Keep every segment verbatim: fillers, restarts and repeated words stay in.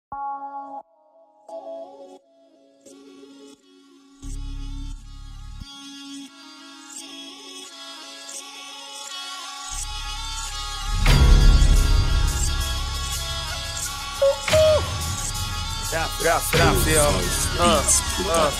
Raz, raz, raz, yo. Uh, uh.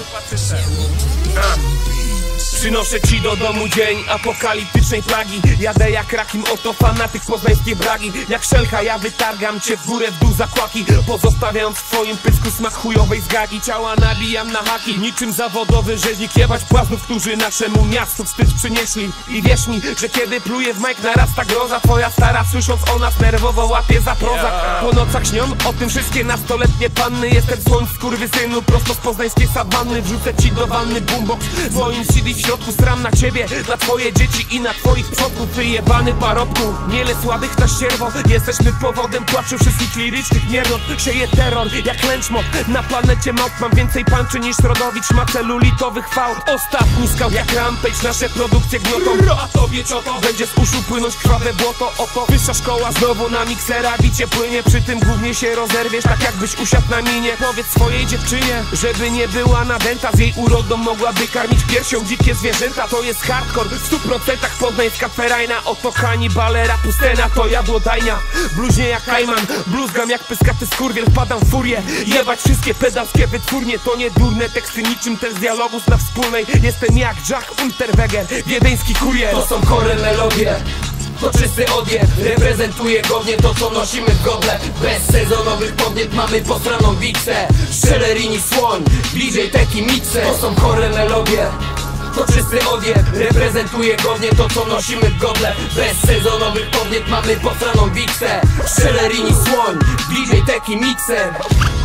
Uh. Przynoszę ci do domu dzień apokaliptycznej plagi. Jadę jak rakim, oto fanatyk poznańskiej bragi. Jak szelka ja wytargam cię w górę, w dół zakłaki, pozostawiając w twoim pysku smak chujowej zgagi. Ciała nabijam na haki, niczym zawodowy rzeźnik. Jebać błaznów, którzy naszemu miastu wstyd przynieśli. I wierz mi, że kiedy pluję w majk narasta groza. Twoja stara słysząc o nas nerwowo łapie za prozak. Po nocach śnią o tym wszystkie nastoletnie panny. Jestem słoń skurwysynu, prosto z poznańskiej sawanny. Wrzucę ci do wanny boombox z moim C D w środku. Sram na ciebie, na twoje dzieci i na twoich przodków. Wyjebany parobku, miele słabych na ścierwo. Jesteśmy powodem płaczu wszystkich lirycznych miernot. Sieje terror jak lęczmot. Na planecie małp mam więcej panczy niż Rodowicz ma celulitowych fałd. Ostatni scout jak Rampage, nasze produkcje gniotą. A tobie cioto, będzie z uszu płynąć krwawe błoto. Oto wyższa szkoła, znowu na miksera bicie płynie. Przy tym głównie się rozerwiesz, tak jakbyś usiadł na minie. Powiedz swojej dziewczynie, żeby nie była nadęta. Z jej urodą mogłaby karmić piersią dzikie zwierzęta. To jest hardcore, w stu procentach poznańska ferajna. Oto kanibale, rapu scena, to jadłodajnia. Bluźnie jak Kajman, bluzgam jak pyskaty skurwiel. Wpadam w furię, jebać wszystkie pedalskie wytwórnie. To nie durne teksty, niczym ten z dialogów na wspólnej. Jestem jak Jack Unterweger, wiedeński kurier. To są chore melodie, to czysty odjeb. Reprezentuję godnie to, co nosimy w godle. Bez sezonowych podniet mamy posraną wiksę. Szczelerini słoń, bliżej teki miksy. To są chore melodie, to czysty odjeb. Reprezentuję godnie to, co nosimy w godle. Bez sezonowych podniet mamy posraną wiksę. Szczelerini słoń, bliżej teki mikser.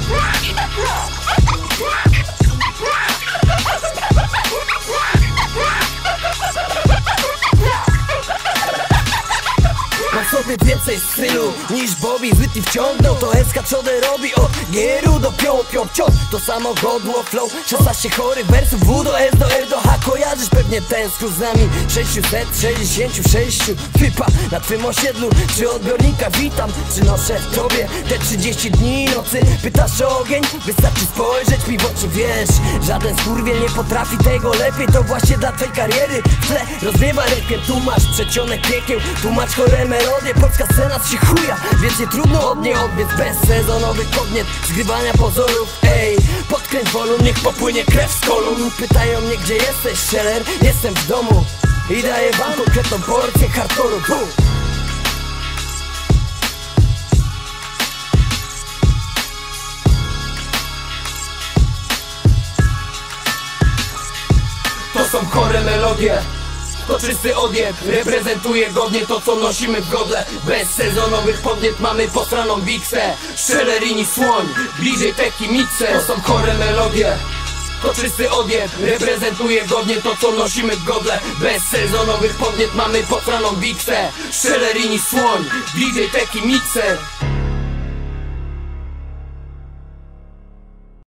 Mam sobie więcej stylu niż Bobby Zbytni wciągnął. To S K co de robi od Gieru do pią, pią, pią. To samo godło flow, szesnaście chorych wersów. W do S do R do H. Kojarzysz pewnie ten skrót z nami. Sześćset sześćdziesiąt sześć typa na twym osiedlu. Przy odbiornika witam, przynoszę w tobie te trzydzieści dni nocy. Pytasz o ogień? Wystarczy spojrzeć mi w oczy, wiesz. Żaden skurwiel nie potrafi tego lepiej. To właśnie dla twej kariery w tle rozwiewa rekiem. Tu masz przecionek piekieł, tu masz chore melodie. Polska scena się chuja, więc nie trudno od niej odbiec. Bez sezonowych podniet, zgrywania pozorów. Ej, podkręć wolum, niech popłynie krew z kolumn. Pytają mnie, gdzie jesteś, Sheller? Jestem w domu i daję wam konkretną porcję hardcore'u. Boom. To są chore melodie, to czysty odjeb. Reprezentuję godnie to, co nosimy w godle. Bez sezonowych podniet mamy posraną wiksę. Szczelerini słoń, bliżej teki mikser. To są chore melodie, to czysty odjeb. Reprezentuję godnie to, co nosimy w godle. Bez sezonowych podniet mamy posraną wiksę. Szczelerini słoń, bliżej teki mikser.